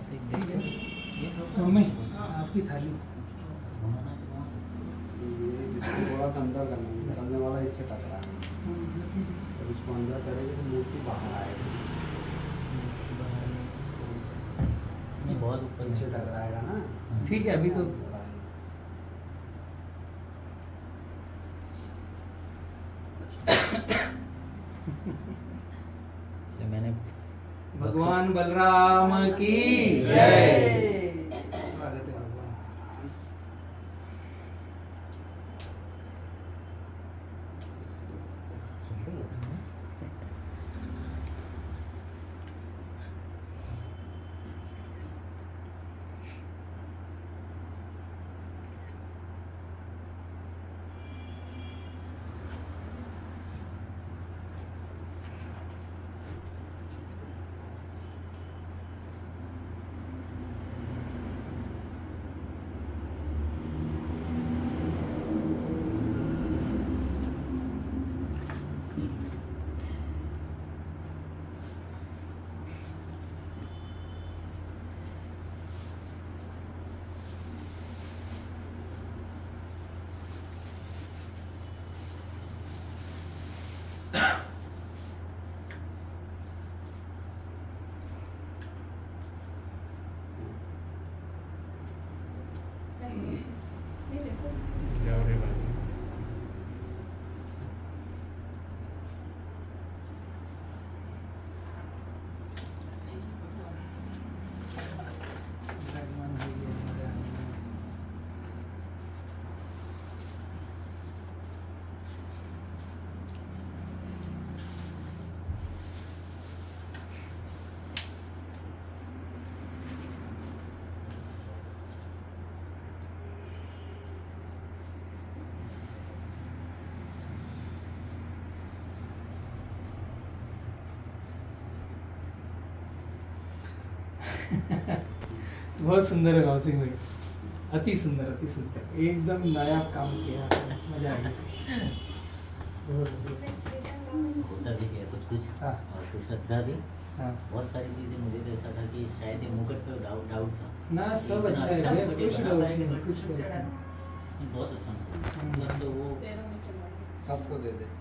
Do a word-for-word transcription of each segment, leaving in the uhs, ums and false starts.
Mummy आपकी थाली थोड़ा सा अंदर करना, निकलने वाला इससे टकरा है, और इसको अंदर करेंगे तो मूर्ति बाहर आएगी, बहुत ऊपर नीचे टकराएगा ना। ठीक है अभी तो मैंने भगवान बलराम की जय। स्वागत है भगवान। बहुत सुंदर है भाव सिंह भाई, अति सुंदर अति सुंदर, एकदम नायाब काम किया, मजा आ गया। होता भी क्या कुछ कुछ हाँ। और कुछ श्रद्धा भी, हाँ बहुत सारी चीजें। मुझे तो ऐसा था कि शायद ये मुकुट पे डाउट डाउट था ना, सब अच्छा है भैया, कुछ डाउट नहीं, कुछ डाउट नहीं। बहुत अच्छा मतलब तो वो सबको दे दे।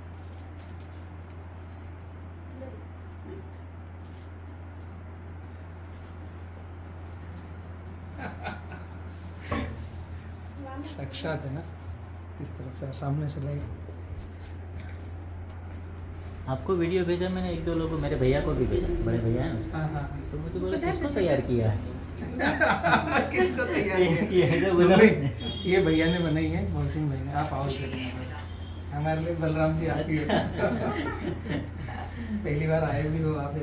साक्षात है ना, इस तरफ से सामने से लगे। आपको वीडियो भेजा मैंने, एक दो लोगों को, मेरे भैया को भी भेजा, बड़े भैया हैं उसके। हाँ हाँ तो मुझे बोला किसको तैयार किया है? किसको तैयार किया? ये है जो बोला नहीं, ये भैया ने बनाई है, भाव सिंह भाई ने। आप आओ हमारे लिए बलराम जी आप ही हो। पहली बार आए भी हो आप ही।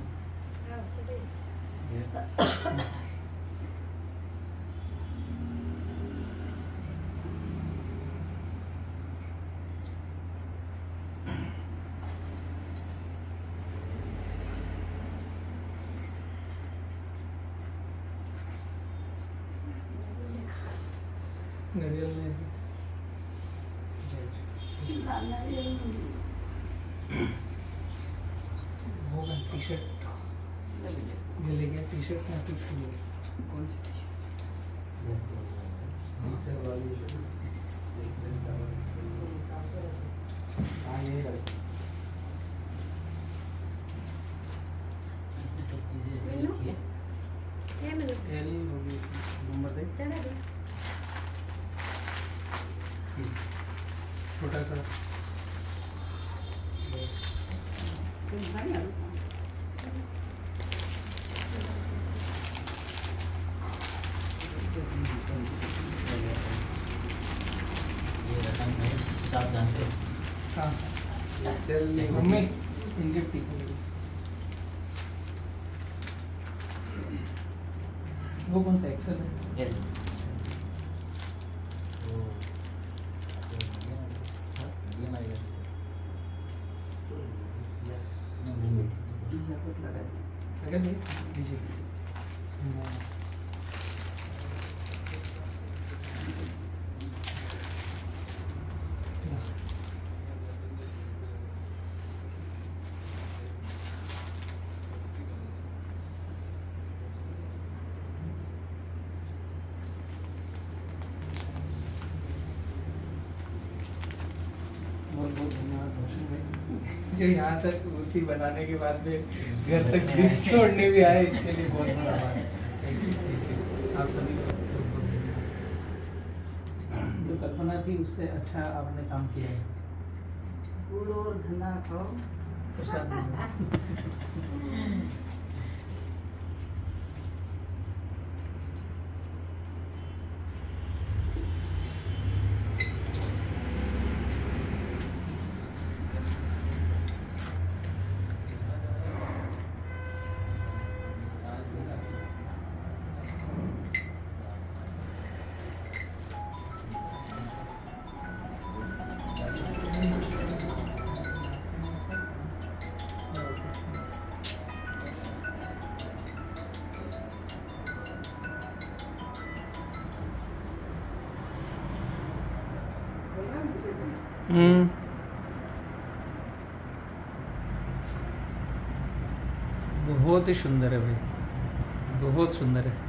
नरियल ने वो टी शर्ट ये ले गया, टी शर्ट में कुछ कौन सी टी शर्ट? वाली हाँ ये इसमें सब चीजें ऐसे लिखी है। एल होगी नंबर दे छोटा सा ये रतन है, आप जानते हो? हाँ चल मम्मी इनके टीका वो कौन सा एक्सेल है? एल। लगा दिए दीजिए। बहुत बहुत धन्यवाद भूषण भाई, जो यहाँ तक मूर्ति बनाने के बाद में घर तक दिल छोड़ने भी आए, इसके लिए बहुत बहुत आभार। आप सभी को बहुत बहुत धन्यवाद। जो कल्पना थी उससे अच्छा आपने काम किया है। फूल और धना खाओ। प्रसाद हम्म बहुत ही सुंदर है भाई, बहुत सुंदर है।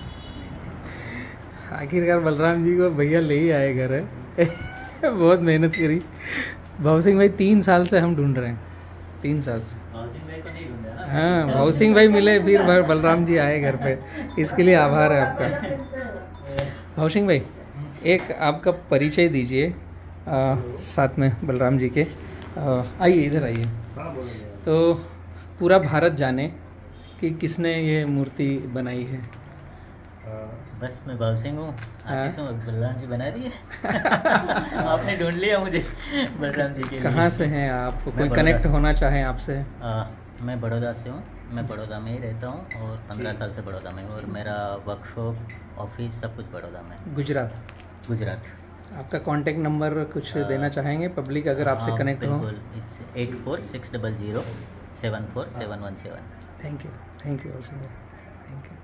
आखिरकार बलराम जी को भैया ले ही आए घर है। बहुत मेहनत करी भाव सिंह भाई, तीन साल से हम ढूंढ रहे हैं, तीन साल से। भाव सिंह भाई को नहीं ढूंढा ना। हाँ, भाव सिंह भाई मिले, फिर बर- बलराम जी आए घर पे, इसके लिए आभार है आपका। भाव सिंह भाई, एक आपका परिचय दीजिए आ, साथ में बलराम जी के। आ, आइए इधर आइए, तो पूरा भारत जाने कि किसने ये मूर्ति बनाई है। बस मैं भाव सिंह हूँ, हाँ। आर्टिस्ट हूँ, बलराम जी बना दिए। आपने ढूंढ लिया मुझे बलराम जी के लिए। कहाँ से हैं आप, कोई बड़ौदा कनेक्ट से। होना चाहे आपसे? आ, मैं बड़ौदा से हूँ, मैं बड़ौदा में ही रहता हूँ और पंद्रह साल से बड़ौदा में हूँ, और मेरा वर्कशॉप ऑफिस सब कुछ बड़ौदा में है। गुजरात। गुजरात। आपका कांटेक्ट नंबर कुछ आ, देना चाहेंगे पब्लिक अगर आपसे हाँ, कनेक्ट हो? बिल्कुल, it's eight four six double zero seven four seven one seven. Thank you, thank you, thank you.